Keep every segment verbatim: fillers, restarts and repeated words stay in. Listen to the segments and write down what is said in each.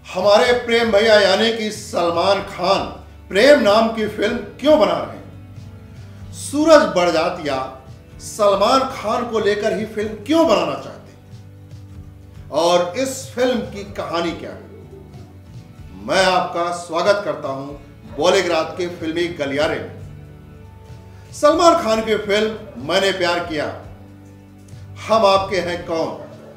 हमारे प्रेम भैया यानी कि सलमान खान प्रेम नाम की फिल्म क्यों बना रहे हैं? सूरज बड़जात्या सलमान खान को लेकर ही फिल्म क्यों बनाना चाहते हैं और इस फिल्म की कहानी क्या है? मैं आपका स्वागत करता हूं बॉलीग्राज के फिल्मी गलियारे में। सलमान खान की फिल्म मैंने प्यार किया, हम आपके हैं कौन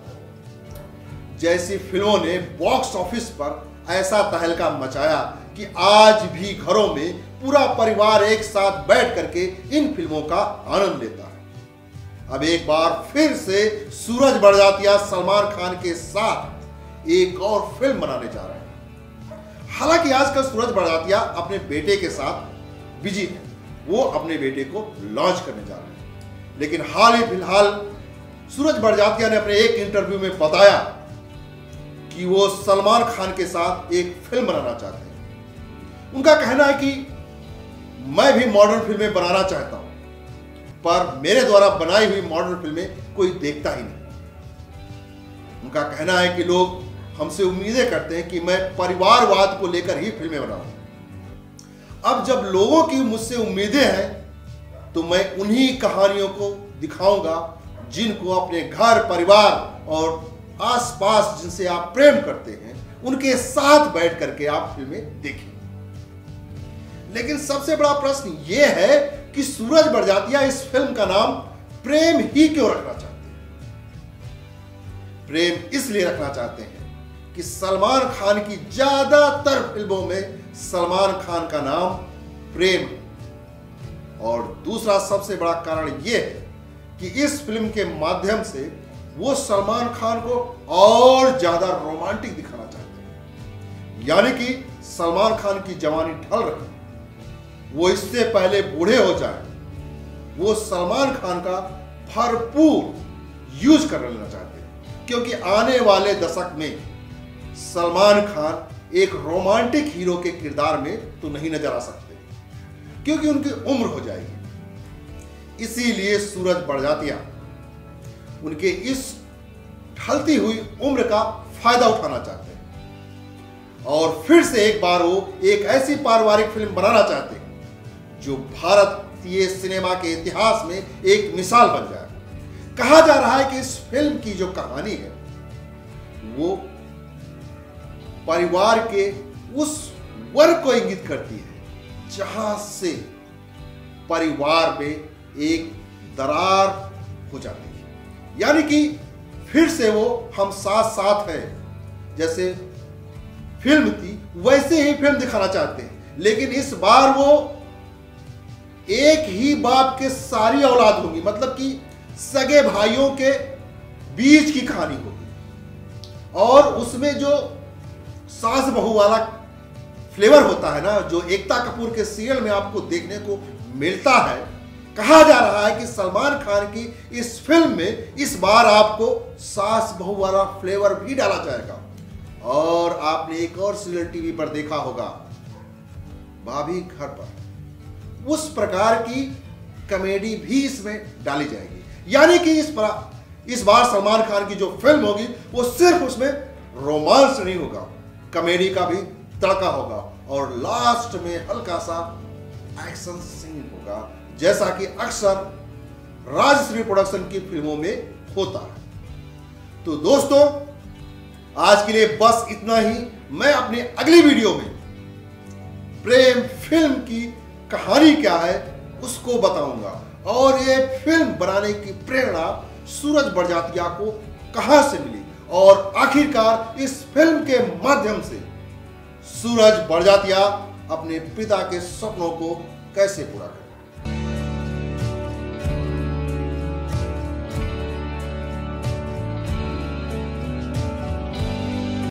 जैसी फिल्मों ने बॉक्स ऑफिस पर ऐसा तहलका मचाया कि आज भी घरों में पूरा परिवार एक साथ बैठ करके इन फिल्मों का आनंद लेता है। अब एक बार फिर से सूरज बड़जात्या सलमान खान के साथ एक और फिल्म बनाने जा रहे हैं। हालांकि आजकल सूरज बड़जात्या अपने बेटे के साथ बिजी है, वो अपने बेटे को लॉन्च करने जा रहे हैं। लेकिन हाल ही फिलहाल सूरज बड़जात्या ने अपने एक इंटरव्यू में बताया कि वो सलमान खान के साथ एक फिल्म बनाना चाहते हैं। उनका कहना है कि मैं भी मॉडर्न फिल्में बनाना चाहता हूं, पर मेरे द्वारा बनाई हुई मॉडर्न फिल्में कोई देखता ही नहीं। उनका कहना है कि लोग हमसे उम्मीदें करते हैं कि मैं परिवारवाद को लेकर ही फिल्में बनाऊं। अब जब लोगों की मुझसे उम्मीदें हैं तो मैं उन्हीं कहानियों को दिखाऊंगा जिनको अपने घर परिवार और आसपास जिनसे आप प्रेम करते हैं उनके साथ बैठ करके आप फिल्में देखें। लेकिन सबसे बड़ा प्रश्न यह है कि सूरज बड़जात्या इस फिल्म का नाम प्रेम ही क्यों रखना चाहते हैं? प्रेम इसलिए रखना चाहते हैं कि सलमान खान की ज्यादातर फिल्मों में सलमान खान का नाम प्रेम है। और दूसरा सबसे बड़ा कारण यह है कि इस फिल्म के माध्यम से वो सलमान खान को और ज्यादा रोमांटिक दिखाना चाहते हैं। यानी कि सलमान खान की जवानी ढल रही, वो इससे पहले बूढ़े हो जाए, वो सलमान खान का भरपूर यूज कर लेना चाहते हैं। क्योंकि आने वाले दशक में सलमान खान एक रोमांटिक हीरो के किरदार में तो नहीं नजर आ सकते, क्योंकि उनकी उम्र हो जाएगी। इसीलिए सूरज बड़जात्या उनके इस ढलती हुई उम्र का फायदा उठाना चाहते हैं और फिर से एक बार वो एक ऐसी पारिवारिक फिल्म बनाना चाहते हैं जो भारतीय सिनेमा के इतिहास में एक मिसाल बन जाए। कहा जा रहा है कि इस फिल्म की जो कहानी है वो परिवार के उस वर्ग को इंगित करती है जहां से परिवार में एक दरार हो जाती है। यानी कि फिर से वो हम साथ साथ हैं जैसे फिल्म थी वैसे ही फिल्म दिखाना चाहते हैं। लेकिन इस बार वो एक ही बाप के सारी औलाद होगी, मतलब कि सगे भाइयों के बीच की कहानी होगी। और उसमें जो सास बहू वाला फ्लेवर होता है ना, जो एकता कपूर के सीरियल में आपको देखने को मिलता है, कहा जा रहा है कि सलमान खान की इस फिल्म में इस बार आपको सास बहू वाला फ्लेवर भी डाला जाएगा। और आपने एक और सीरियल टीवी पर देखा होगा, भाभी घर पर, उस प्रकार की कॉमेडी भी इसमें डाली जाएगी। यानी कि इस पर इस बार सलमान खान की जो फिल्म होगी वो सिर्फ उसमें रोमांस नहीं होगा, कॉमेडी का भी तड़का होगा और लास्ट में हल्का सा एक्शन सीन होगा, जैसा कि अक्सर राजश्री प्रोडक्शन की फिल्मों में होता है। तो दोस्तों, आज के लिए बस इतना ही। मैं अपनी अगली वीडियो में प्रेम फिल्म की कहानी क्या है उसको बताऊंगा और ये फिल्म बनाने की प्रेरणा सूरज बड़जात्या को कहां से मिली और आखिरकार इस फिल्म के माध्यम से सूरज बड़जात्या अपने पिता के सपनों को कैसे पूरा करें।